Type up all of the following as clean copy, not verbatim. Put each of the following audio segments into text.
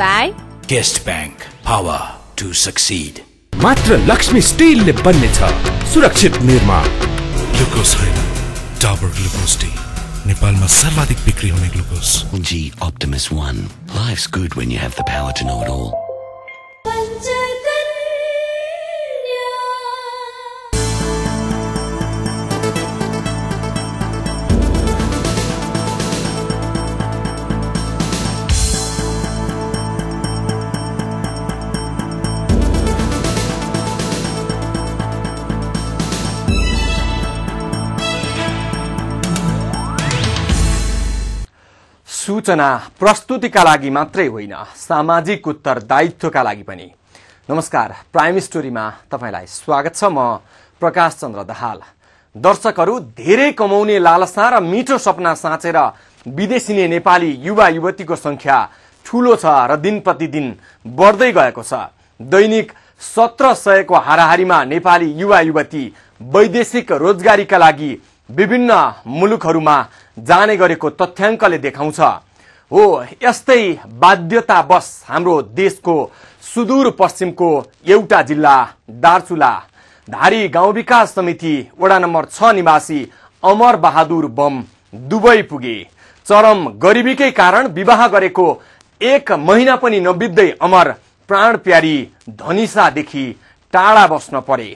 by Guest Bank. Power to succeed. मात्र लक्ष्मी स्टिलले बन्नेछ सुरक्षित निर्माण। ग्लुकोज होइन, डाबर ग्लुकोज डी, नेपालमा सर्वाधिक बिक्री हुने glucose. G Optimus 1. Life's good when you have the power to know it all. सूचना प्रस्तुतिका लागि मात्रै होइन, सामाजिक उत्तरदायित्वका लागि पनि। नमस्कार, प्राइम स्टोरीमा तपाईलाई स्वागत छ। म प्रकाश चन्द्र दाहाल। दर्शकहरू, धेरै कमाउने लालसा र मिठो सपना साँचेर विदेशिने नेपाली युवा युवतीको संख्या ठूलो छ र दिन प्रतिदिन बढ्दै गएको छ। दैनिक 1700 को हाराहारीमा नेपाली युवा युवती वैदेशिक रोजगारीका लागि विभिन्न मुलुकहरूमा जाने गरेको तथ्याङ्कले देखाउँछ। हो, यस्तै बाध्यतावश हाम्रो देशको सुदूर पश्चिमको एउटा जिल्ला दार्चुला धारी गाउँ विकास समिति वडा नम्बर 6 निवासी अमर बहादुर बम दुबई पुगे। चरम गरिबीकै कारण विवाह गरेको 1 महिना पनि नबित्दै अमर प्राण प्यारी धनिसादेखि टाढा बस्न परे।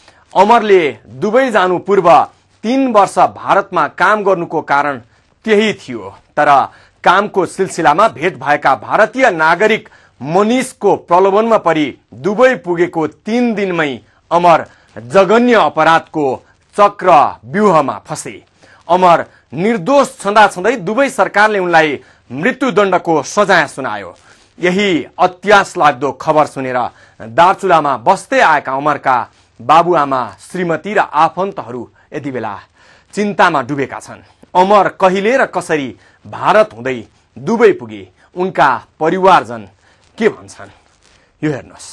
अमरले दुबई जानु पूर्व 3 वर्ष भारतमा काम गर्नुको कारण त्यही थियो, तर कामको सिलसिलामा भेट भएका भारतीय नागरिक मनिषको प्रलोभनमा परि दुबई पुगेको 3 दिनमै अमर जघन्य अपराधको चक्र व्यूहमा फसे। अमर निर्दोष छँदाछँदै दुबई सरकारले उनलाई मृत्युदण्डको सजाय सुनायो। यही अत्यास लाग्दो खबर सुनेर दार्चुलामा बस्दै आएका अमरका बाबुआमा, श्रीमती र आफन्तहरू यति बेला चिन्तामा डुबेका छन्। अमर कहिले र कसरी भारत हुँदै दुबई पुगे, उनका परिवारजन के भन्छन्, यो हेर्नुहोस्।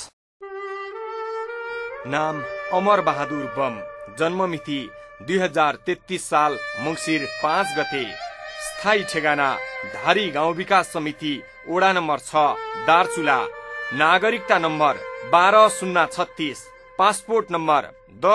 नाम अमर बहादुर बम, जन्ममिति 2033 साल मंसिर 5 गते, स्थायी ठेगाना धारी गाउँ विकास समिति वडा नम्बर 6 दार्चुला, नागरिकता नम्बर 12036, पासपोर्ट नम्बर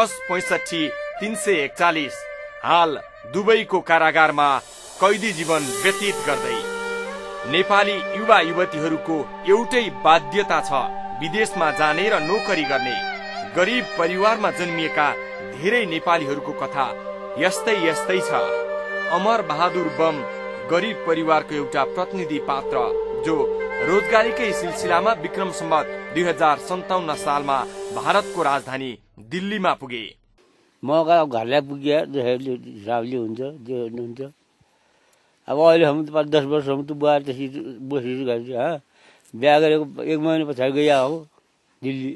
10653341, हाल दुबईको कारागारमा कैदी जीवन व्यतीत गर्दै। नेपाली युवा युवतीहरूको एउटै बाध्यता छ, विदेशमा जाने र नोकरी गर्ने। गरिब परिवारमा जन्मिएका धेरै नेपालीहरूको कथा यस्तै छ। अमर बहादुर बम गरिब परिवारको एउटा प्रतिनिधि पात्र जो रोजगारीकै सिलसिलामा विक्रम सम्वत 2057 सालमा भारतको राजधानी दिल्लीमा पुगे। म घरलाई पुगे जसरी हिसाबले हुन्छ जे हुन्छ। अब अहिले हम त 10 वर्षसम्म त बुहार त्यसरी बसेर गए। बिहा गरेको 1 महिना पछाडि गया हो दिल्ली।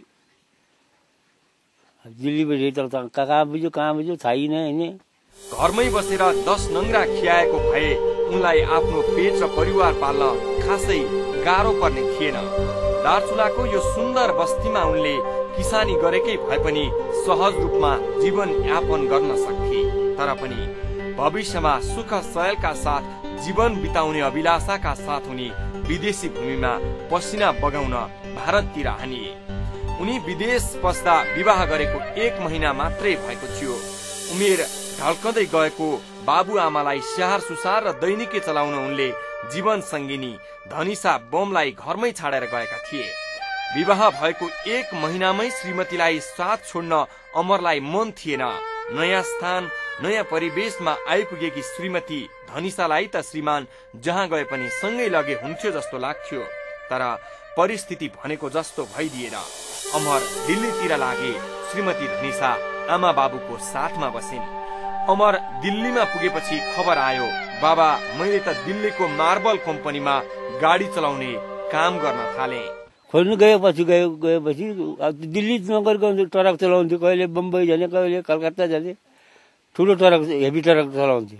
दिल्ली बसे त कहाँ बुझ्यो थाहै नै हैन। घरमै बसेर 10 नङ्ग्रा खियाएको भए उनलाई आफ्नो पेट र परिवार पाल्न खासै गाह्रो पर्ने थिएन। दार्चुलाको यो सुन्दर बस्तीमा उनले किसानी गरेकै भए पनि सहज रूपमा जीवन यापन गर्न सक्थे। तर पनि भविष्यमा सुख सयलका साथ जीवन बिताउने अभिलाषाका साथ उनी विदेशी भूमिमा पसिना बगाउन भारततिर हानिए। उनी विदेश पस्दा विवाह गरेको 1 महिना मात्रै भएको थियो। उमेर ढल्कँदै गएको बाबुआमालाई स्याहार सुसार र दैनिकी चलाउन उनले जीवन सङ्गिनी धनिसा बमलाई घरमै छाडेर गएका थिए। विवाह भएको 1 महिनामै श्रीमतीलाई साथ छोड्न अमरलाई मन थिएन। नयाँ स्थान, नयाँ परिवेशमा आइपुगेकी श्रीमती धनिसालाई त श्रीमान जहाँ गए पनि सँगै लगे हुन्थ्यो जस्तो लाग्थ्यो। तर परिस्थिति भनेको जस्तो भइदिएन। अमर दिल्लीतिर लागे। श्रीमती धनिसा आमा बाबुको साथमा बसिन्। अमर दिल्लीमा पुगेपछि खबर आयो, बाबा मैले त दिल्लीको मार्बल कम्पनीमा गाडी चलाउने काम गर्न थाले। खोज्नु गएपछि दिल्ली नगरको ट्रक चलाउँथ्यो, कहिले बम्बई जाने, कहिले कलकत्ता जाने, ठुलो ट्रक, हेभी ट्रक चलाउँथ्यो।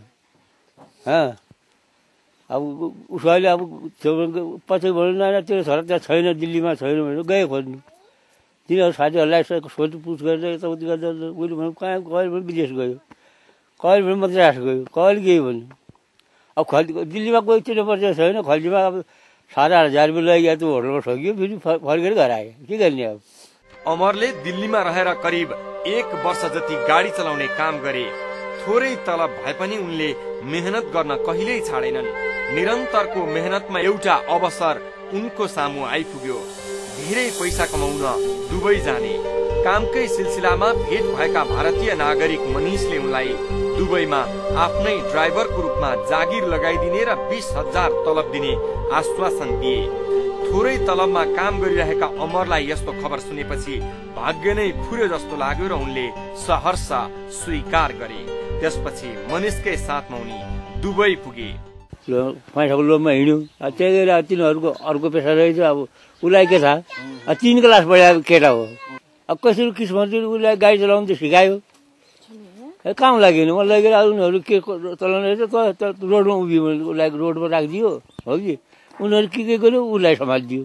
अब उसले अब पछि भन्नु न त्यो छोरा त्यहाँ छैन, दिल्लीमा छैन भनेर गए खोज्नु। तिनीहरू साथीहरूलाई सोधपुछ गरेर यताउति गर्दा उसले भन्नु कहाँ कहिले पनि विदेश गयो, कहिले पनि मद्रास गयो, कहिले गयो भन्यो। अब दिल्लीमा कोही चिने परिचय छैन, खल्तीमा अब 7,500 रुपियाँ लगिया त्यो होटलमा ठगियो फेरि फर्केर घर आयो के गर्ने अब। अमरले दिल्लीमा रहेर करिब 1 वर्ष जति गाडी चलाउने काम गरे। थोरै तलब भए पनि उनले मेहनत गर्न कहिल्यै छाडेनन्। निरन्तरको मेहनतमा एउटा अवसर उनको सामु आइपुग्यो। धेरै पैसा कमाउन दुबई जाने। कामकै सिलसिलामा भेट भएका भारतीय नागरिक मनिषले उनलाई दुबईमा आफ्नै ड्राइभरको रूपमा जागिर लगाइदिने र 20,000 तलब दिने आश्वासन दिए। थोरै तलबमा काम गरिरहेका अमरलाई यस्तो खबर सुनेपछि भाग्य नै फुर्यो जस्तो लाग्यो र उनले सहर्ष स्वीकार गरे। त्यसपछि मनिषकै साथमा उनी दुबई पुगे। पैसाको लोभमा हिँड्यो। त्यही गएर तिनीहरूको अर्को पेसा रहेछ। अब उसलाई के थाहा, 3 क्लास पढेको केटा हो। अब कसरी किस्मत उसलाई गाडी चलाउनु त सिकायो, काम लागेन। मलाई लगेर उनीहरू के चलाउने रहेछ रोडमा उभियो भने उसलाई रोडमा राखिदियो हो कि उनीहरू के गर्यो उसलाई सम्हालिदियो।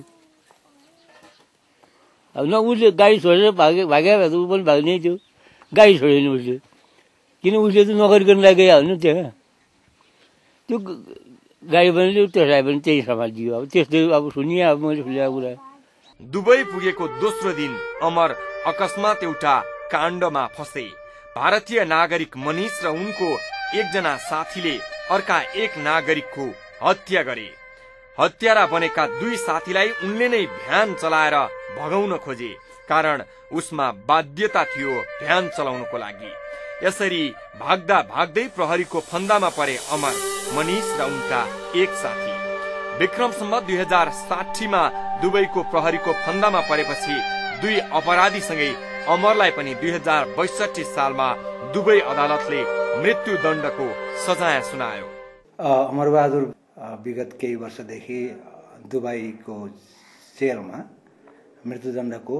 अब न उसले गाडी छोडेर भाग्यो भए त ऊ पनि भाग्नै थियो। गाडी छोडेन उसले, किन उसले त नोकरी गर्न गइहाल्नु त्यहाँ। त्यो गाडी पनि त्यसलाई पनि त्यही सम्हालिदियो। अब त्यस्तै अब सुनिए अब मैले सुनेको कुरा। दुबई पुगेको दोस्रो दिन अमर अकस्मात एउटा काण्डमा फसे। भारतीय नागरिक मनिष र उनको एकजना साथीले अर्का एक नागरिकको हत्या गरे। हत्यारा बनेका 2 साथीलाई उनले नै भ्यान चलाएर भगाउन खोजे, कारण उसमा बाध्यता थियो भ्यान चलाउनको लागि। यसरी भाग्दा भाग्दै प्रहरीको फन्दामा परे अमर, मनिष र उनका एक साथी। विक्रम सम्वत 2060 मा दुबईको प्रहरीको फन्दामा परेपछि 2 अपराधीसँगै अमरलाई पनि 2062 सालमा दुबई अदालतले मृत्युदण्डको सजाय सुनायो। अमरबहादुर विगत केही वर्षदेखि दुबईको जेलमा मृत्युदण्डको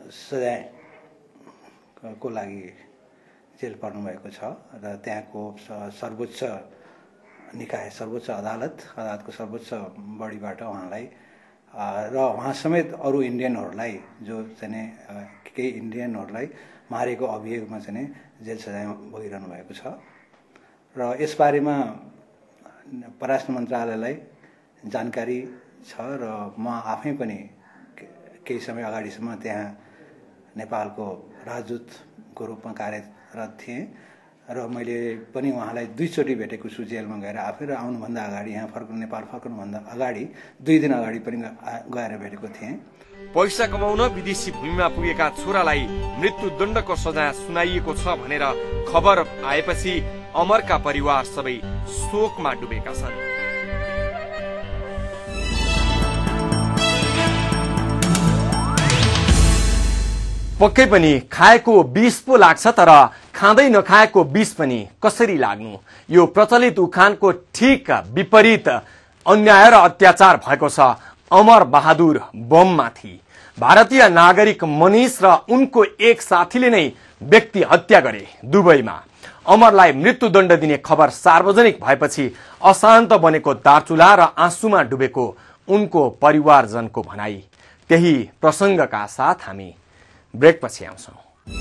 सजायको लागि जेल पर्नु भएको छ र त्यहाँको सर्वोच्च निकाय, सर्वोच्च अदालतको सर्वोच्च बडीबाट उहाँलाई र उहाँ समेत अरू इन्डियनहरूलाई जो चाहिँ केही इन्डियनहरूलाई मारेको अभियोगमा चाहिँ जेल सजाय भोगिरहनु भएको छ। र यसबारेमा परराष्ट्र मन्त्रालयलाई जानकारी छ र म आफै पनि केही समय अगाडिसम्म त्यहाँ नेपालको राजदूतको रूपमा कार्यरत थिएँ र मैले पनि उहाँलाई 2 चोटि भेटेको छु जेलमा गएर आफै, र आउनुभन्दा अगाडि यहाँ नेपाल फर्कनुभन्दा अगाडि 2 दिन अगाडि पनि गएर भेटेको थिएँ। पैसा कमाउन विदेशी भूमिमा पुगेका छोरालाई मृत्युदण्डको सजाय सुनाइएको छ भनेर खबर आएपछि अमरका परिवार सबै शोकमा डुबेका छन्। पक्कै पनि खाएको विष पो लाग्छ, तर खाँदै नखाएको विष पनि कसरी लाग्नु? यो प्रचलित उखानको ठिक विपरीत अन्याय र अत्याचार भएको छ अमर बहादुर बममाथि। भारतीय नागरिक मनिष र उनको एक साथीले नै व्यक्ति हत्या गरे दुबईमा। अमरलाई मृत्युदण्ड दिने खबर सार्वजनिक भएपछि अशान्त बनेको दार्चुला र आँसुमा डुबेको उनको परिवारजनको भनाई। त्यही प्रसङ्गका साथ हामी ब्रेकपछि आउँछौं।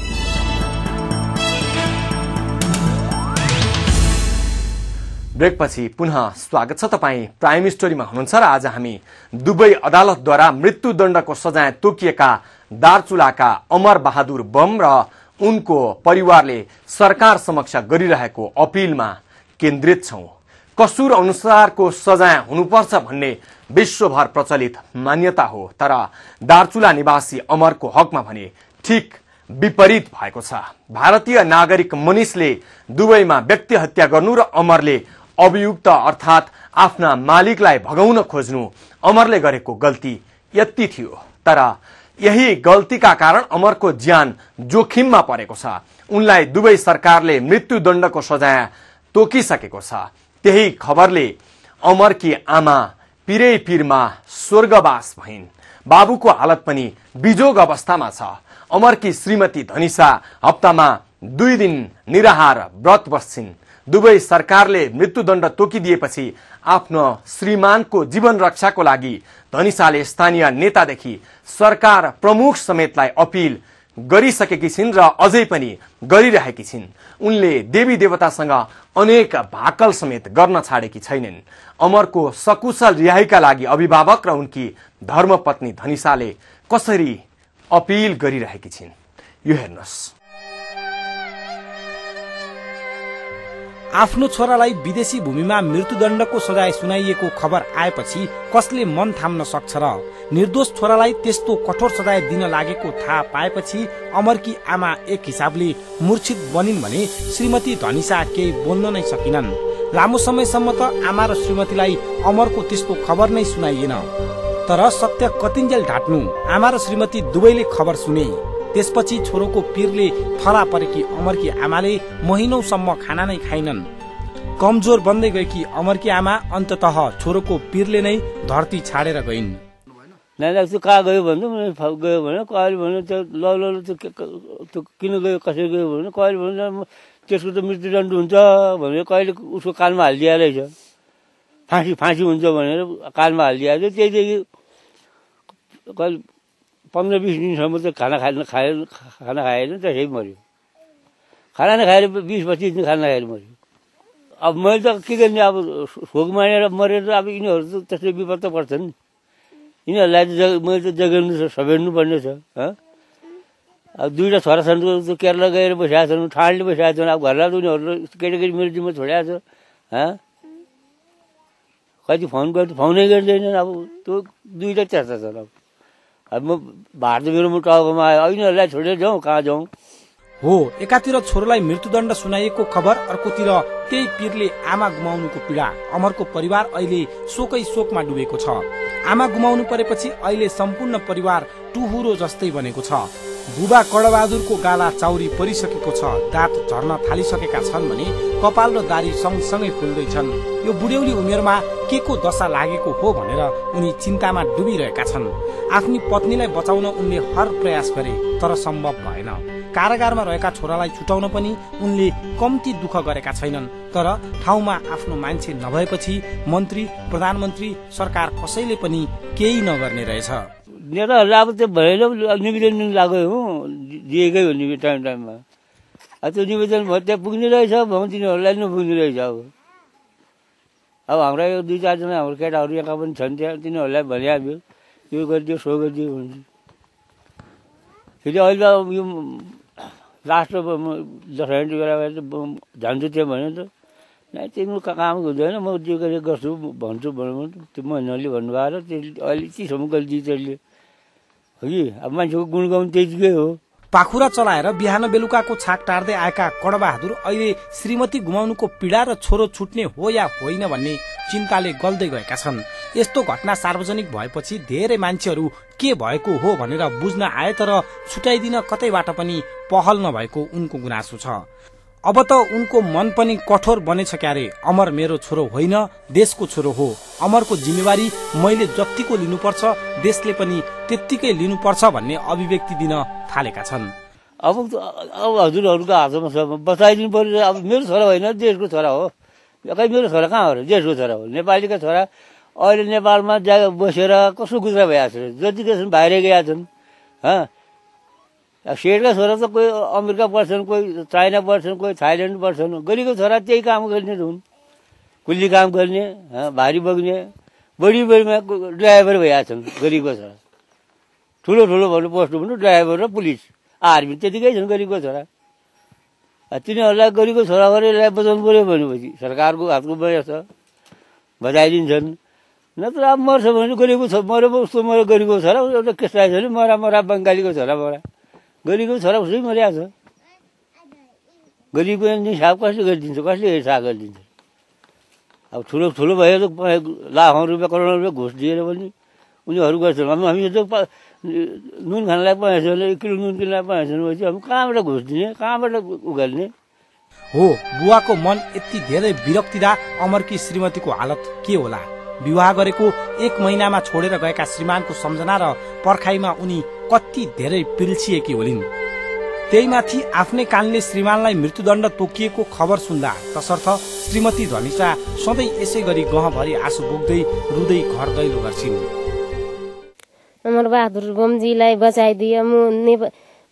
ब्रेकपछि पुनः स्वागत छ। तपाईं प्राइम स्टोरीमा हुनुहुन्छ र आज हामी दुबई अदालतद्वारा मृत्युदण्डको सजाय तोकिएका दार्चुलाका अमर बहादुर बम र उनको परिवारले सरकार समक्ष गरिरहेको अपीलमा केन्द्रित छौं। कसुर अनुसारको सजाय हुनुपर्छ भन्ने विश्वभर प्रचलित मान्यता हो, तर दार्चुला निवासी अमरको हकमा भने ठीक विपरीत भएको छ। भारतीय नागरिक मनिषले दुबईमा व्यक्ति हत्या गर्नु र अमरले अभियुक्त अर्थात आफ्ना मालिकलाई भगाउन खोज्नु अमरले गरेको गल्ती यति थियो, तर यही गल्तीका कारण अमरको ज्यान जोखिममा परेको छ। उनलाई दुबई सरकारले मृत्युदण्डको सजाय तोकिसकेको छ। त्यही खबरले अमरकी आमा पिरै पिरमा स्वर्गवास भइन्। बाबुको हालत पनि बिजोग अवस्थामा छ। अमरकी श्रीमती धनिषा हप्तामा 2 दिन निराहार व्रत बस्छिन्। दुबई सरकारले मृत्युदण्ड तोकिदिएपछि आफ्नो श्रीमानको जीवन रक्षाको लागि धनिषाले स्थानीय नेतादेखि सरकार प्रमुख समेतलाई अपील गरिसकेकी छिन् र अझै पनि गरिरहेकी छिन्। उनले देवी देवतासँग अनेक भाकल समेत गर्न छाडेकी छैनन्। अमरको सकुशल रिहाईका लागि अभिभावक र उनकी धर्मपत्नी धनिषाले कसरी अपिल गरिरहेकी छिन् यो हेर्नुहोस्। आफ्नो छोरालाई विदेशी भूमिमा मृत्युदण्डको सजाय सुनाइएको खबर आएपछि कसले मन थाम्न सक्छ र? निर्दोष छोरालाई त्यस्तो कठोर सजाय दिन लागेको थाहा पाएपछि अमरकी आमा एक हिसाबले मूर्छित बनिन् भने श्रीमती धनिषा केही बोल्न नै सकिनन्। लामो समयसम्म त आमा र श्रीमतीलाई अमरको त्यस्तो खबर नै सुनाइएन। तर सत्य कतिन्जेल ढाट्नु, आमा र श्रीमती दुवैले खबर सुने। त्यसपछि छोरोको पीरले थला परेकी अमरकी आमाले महिनौसम्म खाना नै खाइनन्। कमजोर बन्दै गएकी अमरकी आमा अन्ततः छोरोको पीरले नै धरती छाडेर गइन्। नानी त्यो कहाँ गयो भन्नु गयो भने कहिले भन्नु त्यो ल त्यो किन गयो कसरी गयो भने कहिले भन्नु त्यसको त मृत्युदण्ड हुन्छ भनेर कहिले उसको कानमा हालिदिया रहेछ। फाँसी हुन्छ भनेर कानमा हालिदिया थियो। त्यहीदेखि कहिले 15-20 दिनसम्म त खाना खाएन त्यसै मऱ्यो। खाना नखाएर 20-25 दिन खाना खाएर मऱ्यो। अब मैले त के गर्ने, अब शोक मानेर मरेर अब यिनीहरू त त्यस्तै विपद त पर्छ नि। यिनीहरूलाई त मैले त जगाउनु छ, समेट्नु पर्ने छ। अब 2टा छोरा छन् केरला गएर बसिरहेको छन्, ठाडले बसिरहेको छन्। अब घरलाई त उनीहरू केटाकेटी मेरो जिम्मा छोडिरहेको छ। कति फोन गर्छु, फोनै गर्दैनन्। अब त्यो 2टा त्यस्ता छन्। अब म भार त मेरो टाउकोमा आयो, यिनीहरूलाई छोडेर जाउँ कहाँ जाउँ? हो, एकातिर छोरोलाई मृत्युदण्ड सुनाइएको खबर, अर्कोतिर त्यही पीरले आमा गुमाउनुको पीडा। अमरको परिवार अहिले शोकै शोकमा डुबेको छ। आमा गुमाउनु परेपछि अहिले सम्पूर्ण परिवार टुहुरो जस्तै बनेको छ। बुबा कडबहादुरको गाला चाउरी परिसकेको छ, दाँत झर्न थालिसकेका छन् भने कपाल र दारी सँगसँगै फुल्दैछन्। यो बुढ्यौली उमेरमा के को दशा लागेको हो भनेर उनी चिन्तामा डुबिरहेका छन्। आफ्नी पत्नीलाई बचाउन उनले हर प्रयास गरे, तर सम्भव भएन। कारागारमा रहेका छोरालाई छुटाउन पनि उनले कम्ती दुःख गरेका छैनन्। तर ठाउँमा आफ्नो मान्छे नभएपछि मन्त्री, प्रधानमन्त्री, सरकार कसैले पनि केही नगर्ने रहेछ। नेताहरूलाई अब त्यो भएन, निवेदन लाग्यो हो, दिएकै हो टाइममा। अब त्यो निवेदन भयो त्यहाँ पुग्ने रहेछ, तिनीहरूलाई नपुग्ने रहेछ। अब हाम्रा 2-4 जना हाम्रो केटाहरू यहाँ पनि छन्, त्यहाँ तिनीहरूलाई भनिहाल्यो यो गरिदियो सो गरिदियो भन्छ। फेरि अहिले यो लास्ट दसैँ बेला जान्छु त्यहाँ भन्यो त, नाइ तिम्रो काम हुँदैन, म जे गरेर गर्छु भन्छु भन्नु त्यो महिनाले भन्नुभयो र त्यो अहिले चिसोमा गल्ती त्यसले हो कि। अब मान्छेको गुणगाउन त्यतिकै हो। पाखुरा चलाएर बिहान बेलुकाको छाक टार्दै आएका कडबहादुर अहिले श्रीमती गुमाउनुको पीडा र छोरो छुट्ने हो या होइन भन्ने चिन्ताले गल्दै गएका छन्। यस्तो घटना सार्वजनिक भएपछि धेरै मान्छेहरू के भएको हो भनेर बुझ्न आए, तर छुटाइदिन कतैबाट पनि पहल नभएको उनको गुनासो छ। अब त उनको मन पनि कठोर बनेछ क्यारे। अमर मेरो छोरो होइन, देशको छोरो हो। अमरको जिम्मेवारी मैले जतिको लिनुपर्छ देशले पनि त्यत्तिकै लिनुपर्छ भन्ने अभिव्यक्ति दिन थालेका छन्। अब हजुरहरूको हातमा छ, बचाइदिनु पर्यो। अब मेरो छोरा होइन, देशको छोरा हो। कहीँ मेरो छोरा कहाँ हो र? देशको छोरा हो, नेपालीका छोरा। अहिले नेपालमा बसेर कसो गुजरा भइरहेको छ, जतिकै छन् बाहिर गएका छन्। सेठका छोरा त कोही अमेरिका पढ्छन्, कोही चाइना पढ्छन्, कोही थाइल्यान्ड पढ्छन्। गरीको छोरा त्यही काम गर्ने हुन्, कुल्ली काम गर्ने, भारी बोक्ने, बढीमा ड्राइभर भइरहेका छन्। गरीको छोरा ठुलो भन्नु पोस्ट भन्नु ड्राइभर र पुलिस, आर्मी त्यतिकै छन् गरीको छोरा। तिनीहरूलाई गरीको छोरा गरेर बचाउनु पर्यो भनेपछि सरकारको हातको बया छ, बचाइदिन्छन्। नत्र अब मर्छ भने गरीको मऱ्यो उसको मऱ्यो, गरीको छोरा एउटा केसलाई छ भने मरा बङ्गालीको छोरा मरा, गरीको छोरा उसै मरिरहेको छ। गरीबको हिसाब कसले गरिदिन्छ, कसले हिसाब गरिदिन्छ? अब ठुलो भयो त लाखौँ रुपियाँ करोडौँ रुपियाँ घुस दिएर पनि उनीहरू गर्छन्। अब हामी त नुन खानलाई पाएछ भने 1 किलो नुन किन्नलाई पाएछ भनेपछि हामी कहाँबाट घुस दिने, कहाँबाट उघाल्ने? हो, बुवाको मन यति धेरै विरक्तिदा अमरकी श्रीमतीको हालत के होला? विवाह गरेको 1 महिनामा छोडेर गएका श्रीमानको सम्झना र पर्खाइमा उनी कति धेरै पिल्छिएकी होलिन्। त्यही माथि आफ्नै कानले श्रीमानलाई मृत्युदण्ड तोकिएको खबर सुन्दा तसर्थ श्रीमती धनिषा सधैँ यसै गरी गहभरि आँसु बोक्दै रुँदै घर दैलो गर्छिन्। अमर बहादुर बमजीलाई बचाइदिए,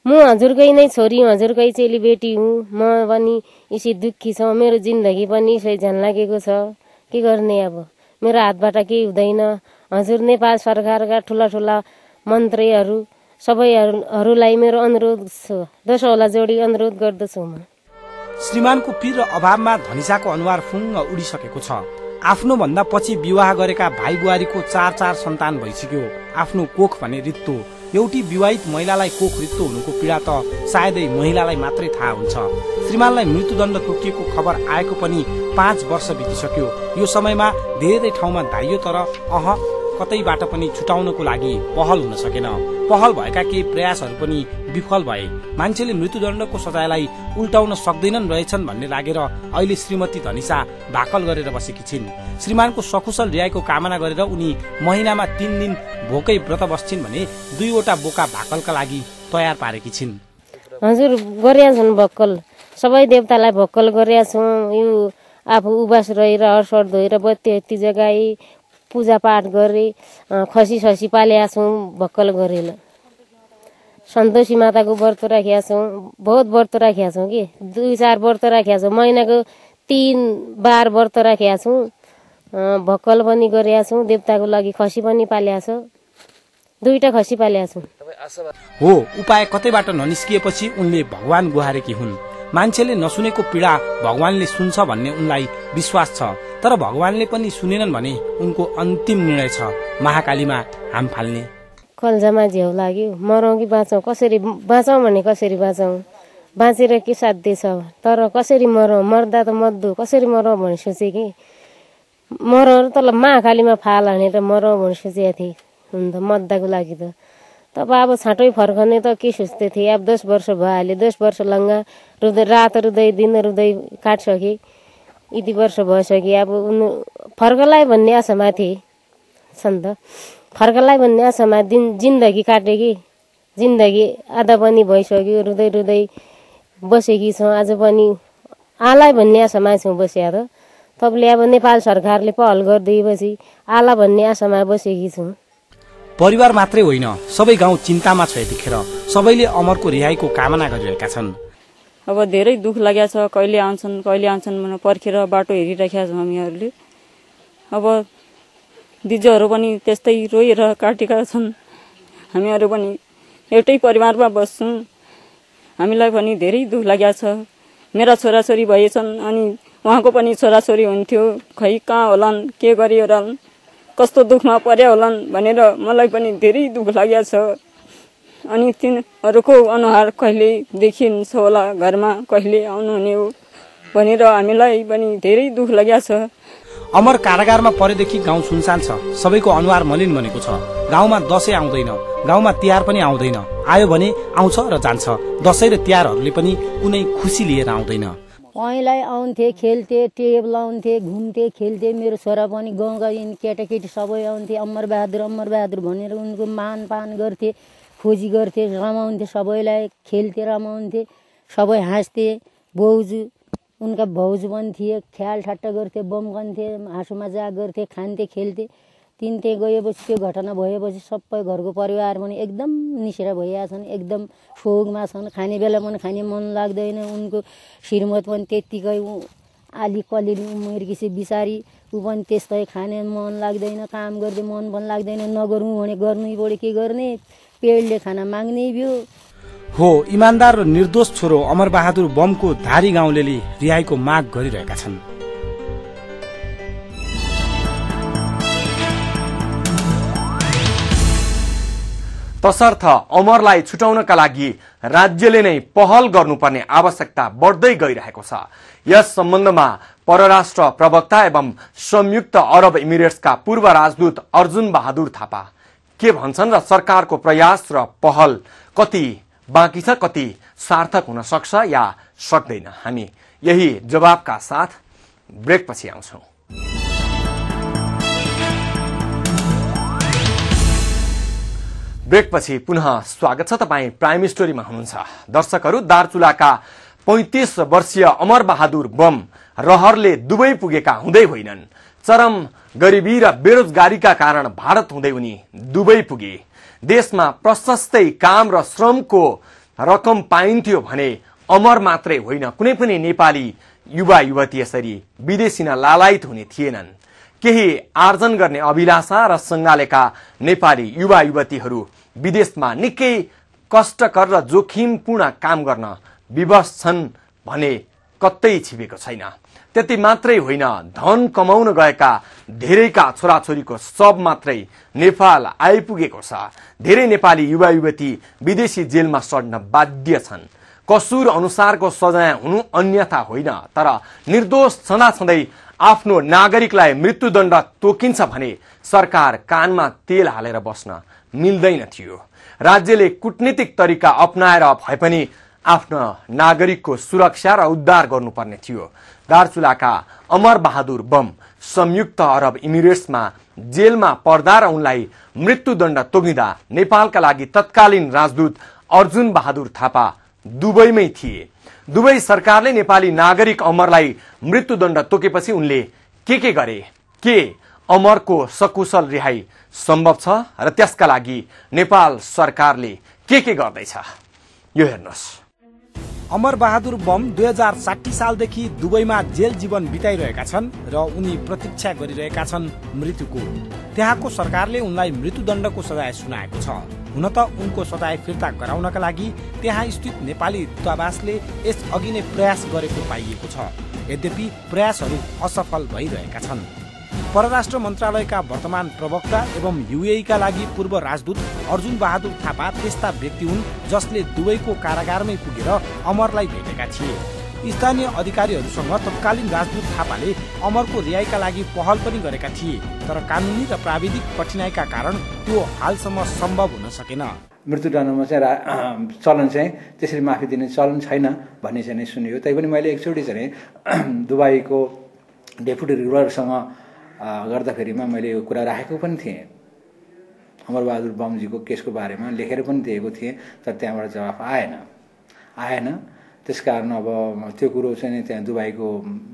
म हजुरकै नै छोरी, हजुरकै चेलीबेटी हुँ। म पनि यसै दुःखी छ, मेरो जिन्दगी पनि यसै झ्यान लागेको छ। के गर्ने अब, मेरो हातबाट केही हुँदैन। हजुर नेपाल सरकारका ठुला ठुला मन्त्रीहरू सबैहरूलाई मेरो अनुरोध छ, दशौला जोडी अनुरोध गर्दछु म। श्रीमानको पीर र अभावमा धनिसाको अनुहार फुङ्ग उडिसकेको छ। आफ्नो भन्दा पछि विवाह गरेका भाइ बुहारीको 4 सन्तान भइसक्यो। आफ्नो कोख भने रित्तो। एउटी विवाहित महिलालाई कोख रित्तो हुनुको पीडा त सायदै महिलालाई मात्रै थाहा हुन्छ। श्रीमानलाई मृत्युदण्ड तोकिएको खबर आएको पनि 5 वर्ष बितिसक्यो। यो समयमा धेरै ठाउँमा धाइयो, तर कतैबाट पनि छुटाउनको लागि पहल हुन सकेन। पहल भएका केही प्रयासहरू पनि विफल भए। मान्छेले मृत्युदण्डको सजायलाई उल्टाउन सक्दैनन् रहेछन् भन्ने लागेर अहिले श्रीमती धनिसा भाकल गरेर बसेकी छिन्। श्रीमानको सकुशल रिहाईको कामना गरेर उनी महिनामा 3 दिन भोकै व्रत बस्छिन् भने 2 वटा बोका भाकलका लागि तयार पारेकी छिन्। हजुर गरेका छन् भक्कल, सबै देवतालाई भक्कल गरेका छौँ। यो आफू उबास रहेर हर्षर धोएर बत्ती जगाई पूजा पाठ गरे, खसी ससी पालेका छौँ भक्कल गरेर। सन्तोषी माताको व्रत राखेका छौँ, बहुत व्रत राखेका छौँ कि 2-4 व्रत राखेका छौँ। महिनाको 3 बार व्रत राखेका छौँ, भक्कल पनि गरेका छौँ। देवताको लागि खसी पनि पालेका छ, 2टा खसी पालेका छौँ। हो, उपाय कतैबाट ननिस्किएपछि उनले भगवान गुहारेकी हुन्। मान्छेले नसुनेको पीडा भगवानले सुन्छ भन्ने उनलाई विश्वास छ। तर भगवानले पनि सुनेनन् भने उनको अन्तिम निर्णय छ महाकालीमा हाम फाल्ने। कल्जामा झ्याउ लाग्यो, मरौँ कि बाँचौँ, कसरी बाँचौँ भने कसरी बाँचौँ, बाँचेर के साध्य छ। तर कसरी मरौँ, मर्दा त मर्दो, कसरी मरौँ भने सोचेँ कि मरौँ तल महाकालीमा फाल हानेर मरौँ भने सोचेको थिएँ। हुन त मर्दाको लागि त अब छाँटै फर्कने त के सोच्दै थिएँ। अब 10 वर्ष भइहाल्यो, 10 वर्ष लङ्गा रुँदै, रात रुँदै दिन रुँदै काटिसकेँ। यति वर्ष भइसक्यो। अब उनी फर्कलाई भन्ने आशामा थिए छन् त, फर्कलाई भन्ने आशामा जिन्दगी काटे कि जिन्दगी आधा पनि भइसक्यो। रुँदै रुँदै बसेकी छौँ, आज पनि आला भन्ने आशामा छौँ बस्या त। तपाईँले अब नेपाल सरकारले पहल गरिदिएपछि आला भन्ने आशामा बसेकी छौँ। परिवार मात्रै होइन, सबै गाउँ चिन्तामा छ। यतिखेर सबैले अमरको रिहाईको कामना गरिरहेका छन्। अब धेरै दुःख लागेको छ, कहिले आउँछन् भनेर पर्खेर बाटो हेरिरहेका छौँ हामीहरूले। अब दिजहरू पनि त्यस्तै रोएर काटेका छन्। हामीहरू पनि एउटै परिवारमा बस्छौँ, हामीलाई पनि धेरै दुःख लागेको छ। मेरा छोराछोरी भएछन्, अनि उहाँको पनि छोराछोरी हुन्थ्यो, खै कहाँ होलान्, के गरी होलान्, कस्तो दुःखमा पर्या होलान् भनेर मलाई पनि धेरै दुःख लागेको छ। अनि तिनीहरूको अनुहार कहिले देखिन्छ होला घरमा, कहिले आउनुहुने हो भनेर हामीलाई पनि धेरै दुःख लागेको छ। अमर कारागारमा परेदेखि गाउँ सुनसान छ, सबैको अनुहार मलिन बनेको छ। गाउँमा दशैं आउँदैन, गाउँमा तिहार पनि आउँदैन, आयो भने आउँछ र जान्छ। दशैं र तिहारहरूले पनि कुनै खुसी लिएर आउँदैन। पहिला आउँथे, खेल्थे, टेप लाउँथे, घुम्थे, खेल्थे। मेरो छोरा पनि गाउँका केटाकेटी सबै आउँथे, अमर बहादुर भनेर उनको मानपान गर्थे, खोजी गर्थे, रमाउँथे, सबैलाई खेल्थे, रमाउँथे, सबै हाँस्थे। उनका भाउजू पनि थिए, ख्याल ठट्टा गर्थे, बम गन्थे, हाँसो मजाक गर्थे, खान्थे, खेल्थे। तिनते गएपछि त्यो घटना भएपछि सबै घरको परिवार पनि एकदम निसेर भइरहेका छन्, एकदम शोकमा छन्। खाने बेला पनि खाने मन लाग्दैन। उनको श्रीमत पनि त्यत्तिकै अलि कलिली उमेरकी चाहिँ बिचारी, ऊ पनि त्यस्तै, खाने मन लाग्दैन, काम गर्दै मन पनि लाग्दैन। नगरौँ भने गर्नै पऱ्यो, के गर्ने, पेटले खाना माग्नै भयो। हो, इमान्दार र निर्दोष छोरो अमर बहादुर बमको धारी गाउँलेले रिहाईको माग गरिरहेका छन्। तसर्थ अमरलाई छुटाउनका लागि राज्यले नै पहल गर्नुपर्ने आवश्यकता बढ्दै गइरहेको छ। यस सम्बन्धमा परराष्ट्र प्रवक्ता एवं संयुक्त अरब इमिरेट्सका पूर्व राजदूत अर्जुन बहादुर थापा के भन्छन् र सरकारको प्रयास र पहल कति बाँकी छ, कति सार्थक हुन सक्छ या सक्दैन, हामी यही जवाबका साथ ब्रेकपछि आउँछौं। ब्रेकपछि पुनः स्वागत छ। तपाईं प्राइम स्टोरीमा हुनुहुन्छ। दर्शकहरू, दार्चुलाका 35 वर्षीय अमर बहादुर बम रहरले दुबई पुगेका हुँदै होइनन्। चरम गरिबी र बेरोजगारीका कारण भारत हुँदै उनी दुबई पुगे। देशमा प्रशस्तै काम र श्रमको रकम पाइन्थ्यो भने अमर मात्रै होइन, कुनै पनि नेपाली युवा युवती यसरी विदेशी लालायित हुने थिएनन्। केही आर्जन गर्ने अभिलाषा र सङ्गालेका नेपाली युवा युवतीहरू विदेशमा निकै कष्टकर र जोखिमपूर्ण काम गर्न विवश छन् भने कतै छिपेको छैन। त्यति मात्रै होइन, धन कमाउन गएका धेरैका छोराछोरीको सब मात्रै नेपाल आइपुगेको छ। धेरै नेपाली युवा युवती विदेशी जेलमा सड्न बाध्य छन्। कसुर अनुसारको सजाय हुनु अन्यथा होइन, तर निर्दोष छँदाछँदै आफ्नो नागरिकलाई मृत्युदण्ड तोकिन्छ भने सरकार कानमा तेल हालेर बस्न मिल्दैन थियो। राज्यले कूटनीतिक तरिका अपनाएर भए पनि आफ्नो नागरिकको सुरक्षा र उद्धार गर्नुपर्ने थियो। दार्चुलाका अमर बहादुर बम संयुक्त अरब इमिरेट्समा जेलमा पर्दा र उनलाई मृत्युदण्ड तोकिँदा नेपालका लागि तत्कालीन राजदूत अर्जुन बहादुर थापा दुबईमै थिए। दुबई सरकारले नेपाली नागरिक अमरलाई मृत्युदण्ड तोकेपछि उनले के गरे? के अमरको सकुशल रिहाई सम्भव छ र त्यसका लागि नेपाल सरकारले के गर्दैछ? यो हेर्नुहोस्। अमर बहादुर बम 2060 सालदेखि दुबईमा जेल जीवन बिताइरहेका छन् र उनी प्रतीक्षा गरिरहेका छन् मृत्युको। त्यहाँको सरकारले उनलाई मृत्युदण्डको सजाय सुनाएको छ। हुन त उनको सजाय फिर्ता गराउनका लागि त्यहाँ स्थित नेपाली दूतावासले यसअघि नै प्रयास गरेको पाइएको छ। यद्यपि प्रयासहरू असफल भइरहेका छन्। परराष्ट्र मन्त्रालयका वर्तमान प्रवक्ता एवं युएईका लागि पूर्व राजदूत अर्जुन बहादुर थापा त्यस्ता व्यक्ति हुन् जसले दुबईको कारागारमै पुगेर अमरलाई भेटेका थिए। स्थानीय अधिकारीहरूसँग तत्कालीन राजदूत थापाले अमरको रिहाईका लागि पहल पनि गरेका थिए, तर कानुनी र प्राविधिक कठिनाइका कारण त्यो हालसम्म सम्भव हुन सकेन। मृत्युदण्डमा चाहिँ चलन चाहिँ त्यसरी माफी दिने चलन छैन भन्ने चाहिँ सुनियो। तैपनि मैले एकचोटि चाहिँ दुबईको डेपुटी रुलरसँग गर्दाखेरिमा मैले यो कुरा राखेको पनि थिएँ। अमरबहादुर बमजीको केसको बारेमा लेखेर पनि दिएको थिएँ, तर त्यहाँबाट जवाफ आएन। त्यसकारण अब त्यो कुरो चाहिँ त्यहाँ दुबईको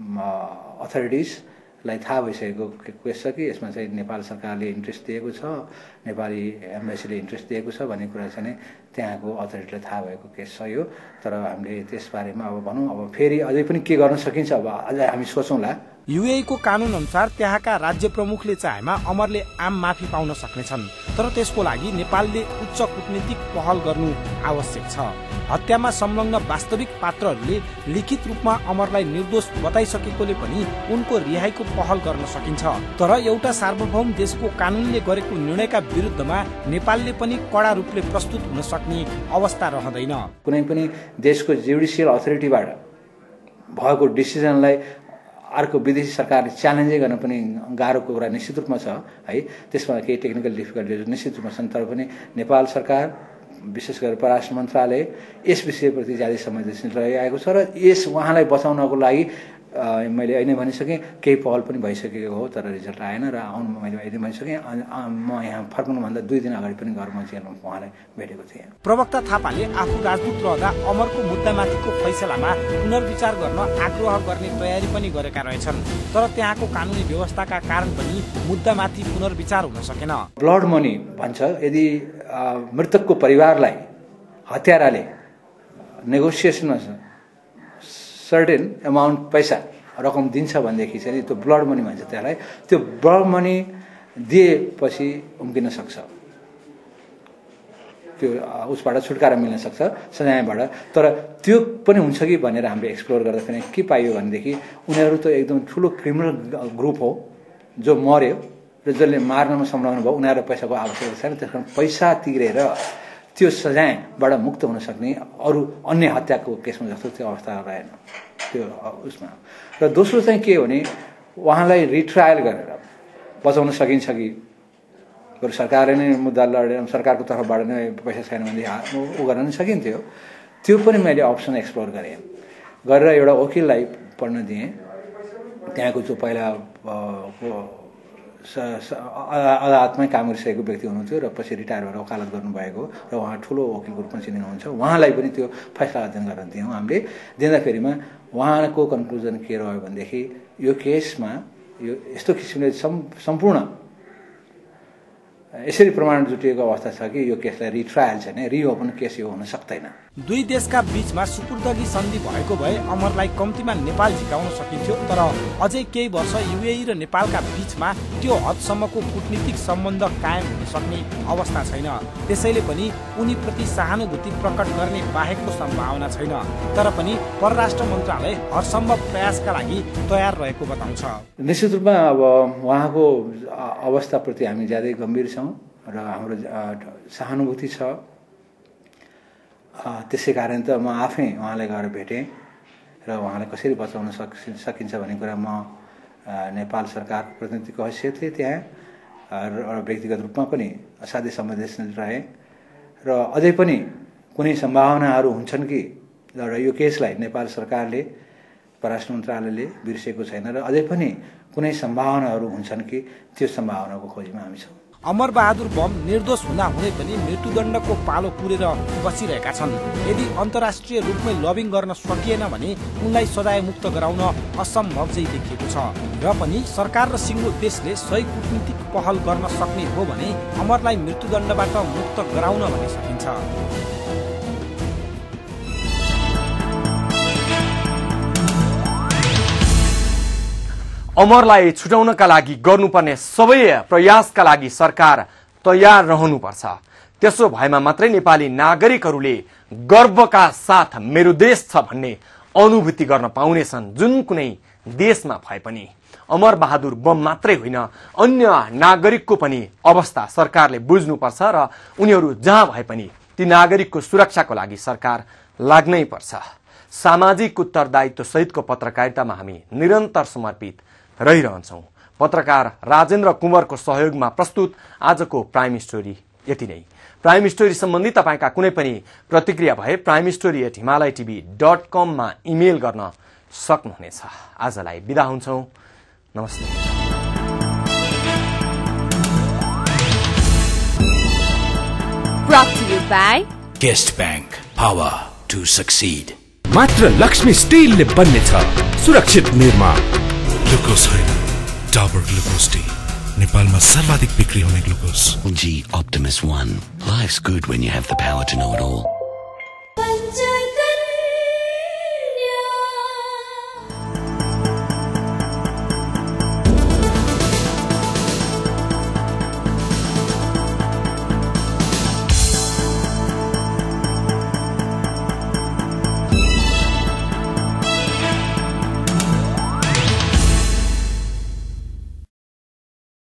अथोरिटिजलाई थाहा भइसकेको केस छ कि यसमा चाहिँ नेपाल सरकारले इन्ट्रेस्ट दिएको छ, नेपाली एम्बेसीले इन्ट्रेस्ट दिएको छ भन्ने कुरा चाहिँ त्यहाँको अथोरिटीलाई थाहा भएको केस छ यो। तर हामीले त्यसबारेमा अब भनौँ अब फेरि अझै पनि के गर्न सकिन्छ अब अझै हामी सोचौँला। युएई को कानून अनुसार त्यहाँका राज्य प्रमुखले चाहेमा अमरले आम माफी पाउन सक्नेछन्, तर त्यसको लागि नेपालले उच्च कूटनीतिक पहल गर्नु आवश्यक छ। हत्यामा संलग्न वास्तविक पात्रहरूले लिखित रूपमा अमरलाई निर्दोष बताइसकेकोले पनि उनको रिहाईको पहल गर्न सकिन्छ। तर एउटा सार्वभौम देशको कानूनले गरेको निर्णयका विरुद्धमा नेपालले पनि कडा रूपले प्रस्तुत हुन सक्ने अवस्था रहँदैन। कुनै पनि देशको जुडिसियल अथोरिटीबाट भएको डिसिजनलाई अर्को विदेशी सरकारले च्यालेन्जै गर्न पनि गाह्रोको कुरा निश्चित रूपमा छ है। त्यसमा केही टेक्निकल डिफिकल्टिज निश्चित रूपमा छन्, तर पनि नेपाल सरकार विशेष गरेर परराष्ट्र मन्त्रालय यस विषयप्रति ज्यादै संवेदनशील रहिआएको छ र यस उहाँलाई बचाउनको लागि मैले अहिले भनिसकेँ केही पहल पनि भइसकेको हो, तर रिजल्ट आएन र आउनु मैले अहिले भनिसकेँ। म यहाँ फर्कनुभन्दा 2 दिन अगाडि पनि घरमा जेलमा उहाँलाई भेटेको थिएँ। प्रवक्ता थापाले आफू राजदूत रहँदा अमरको मुद्दामाथिको फैसलामा पुनर्विचार गर्न आग्रह गर्ने तयारी पनि गरेका रहेछन्, तर त्यहाँको कानुनी व्यवस्थाका कारण पनि मुद्दामाथि पुनर्विचार हुन सकेन। ब्लड मनी भन्छ, यदि मृतकको परिवारलाई हत्याराले नेगोसिएसनमा सर्टेन अमाउन्ट पैसा रकम दिन्छ भनेदेखि चाहिँ त्यो ब्लड मनी भन्छ त्यसलाई। त्यो ब्लड मनी दिएपछि उम्किन सक्छ, त्यो उसबाट छुटकारा मिल्न सक्छ सजायबाट। तर त्यो पनि हुन्छ कि भनेर हामीले एक्सप्लोर गर्दाखेरि के पाइयो भनेदेखि उनीहरू त एकदम ठुलो क्रिमिनल ग्रुप हो जो मर्यो र जसले मार्नमा संलग्न भयो, उनीहरू पैसाको आवश्यकता छैन। त्यस कारण पैसा तिरेर त्यो सजायबाट मुक्त हुन सक्ने अरू अन्य हत्याको केसमा जस्तो त्यो अवस्था रहेन त्यो उसमा। र दोस्रो चाहिँ के हो भने उहाँलाई रिट्रायल गरेर बचाउन सकिन्छ कि, बरु सरकारले नै मुद्दा लडेर सरकारको तर्फबाट नै पैसा छैन भनेदेखि ऊ गर्न नि सकिन्थ्यो। त्यो पनि मैले अप्सन एक्सप्लोर गरेर एउटा वकिललाई पढ्न दिएँ। त्यहाँको जो पहिला अदालतमै काम गरिसकेको व्यक्ति हुनुहुन्थ्यो र पछि रिटायर भएर वकालत गर्नुभएको र उहाँ ठुलो वकिलको रूपमा चिनिनुहुन्छ। उहाँलाई पनि त्यो फैसला अध्ययन गर्न दियौँ हामीले। दिँदाखेरिमा उहाँको कन्क्लुजन के रह्यो भनेदेखि यो केसमा यो यस्तो किसिमले सम्पूर्ण यसरी प्रमाण जुटिएको अवस्था छ कि यो केसलाई रिट्रायल छैन, रिओपन केस यो हुन सक्दैन। दुई देशका बीचमा सुपुर्दगी सन्धि भएको भए अमरलाई कम्तीमा नेपाल झिकाउन सकिन्थ्यो, तर अझै केही वर्ष युएई र नेपालका बीचमा त्यो हदसम्मको कूटनीतिक सम्बन्ध कायम हुन सक्ने अवस्था छैन। त्यसैले पनि उनीप्रति सहानुभूति प्रकट गर्ने बाहेकको सम्भावना छैन। तर पनि परराष्ट्र मन्त्रालय हरसम्भव प्रयासका लागि तयार रहेको बताउँछ। निश्चित रूपमा अब उहाँको अवस्थाप्रति हामी ज्यादै गम्भीर छौँ र हाम्रो सहानुभूति छ। त्यसै कारण त म आफै उहाँलाई गएर भेटेँ र उहाँलाई कसरी बचाउन सकिन्छ भन्ने कुरा म नेपाल सरकार प्रतिनिधिको हैसियतले त्यहाँ र व्यक्तिगत रूपमा पनि असाध्यै संवेदनशील रहेँ र अझै पनि कुनै सम्भावनाहरू हुन्छन् कि र यो केसलाई नेपाल सरकारले परराष्ट्र मन्त्रालयले बिर्सेको छैन र अझै पनि कुनै सम्भावनाहरू हुन्छन् कि त्यो सम्भावनाको खोजीमा हामी छौँ। अमर बहादुर बम निर्दोष हुँदा हुँदै पनि मृत्युदण्डको पालो पुरेर बसिरहेका छन्। यदि अन्तर्राष्ट्रिय रूपमै लबिङ गर्न सकिएन भने उनलाई सजाय मुक्त गराउन असम्भव चाहिँ देखिएको छ र पनि सरकार र सिङ्गो देशले सही कूटनीतिक पहल गर्न सक्ने हो भने अमरलाई मृत्युदण्डबाट मुक्त गराउन भने सकिन्छ। अमरलाई छुटाउनका लागि गर्नुपर्ने सबै प्रयासका लागि सरकार तयार रहनुपर्छ। त्यसो भएमा मात्रै नेपाली नागरिकहरूले गर्वका साथ मेरो देश छ भन्ने अनुभूति गर्न पाउनेछन्। जुन कुनै देशमा भए पनि अमर बहादुर बम मात्रै होइन, अन्य नागरिकको पनि अवस्था सरकारले बुझ्नुपर्छ र उनीहरू जहाँ भए पनि ती नागरिकको सुरक्षाको लागि सरकार लाग्नै पर्छ। सामाजिक उत्तरदायित्व सहितको पत्रकारितामा हामी निरन्तर समर्पित रहिरहन्छौं। पत्रकार राजेन्द्र कुँवरको सहयोगमा प्रस्तुत आजको प्राइम स्टोरी यति नै। प्राइम स्टोरी सम्बन्धी तपाईका कुनै पनि प्रतिक्रिया भए primestory@himalaytv.com मा इमेल गर्न सक्नुहुनेछ। आजलाई बिदा हुन्छौं। नमस्ते। Brought to you by Guest Bank. Power to succeed. मात्र लक्ष्मी स्टिलले बन्नेछ सुरक्षित निर्माण। ग्लुकोज होइन, डाबर ग्लुकोज टी, नेपालमा सर्वाधिक बिक्री हुने glucose. G Optimus One. Life's good when you have the power to know it all.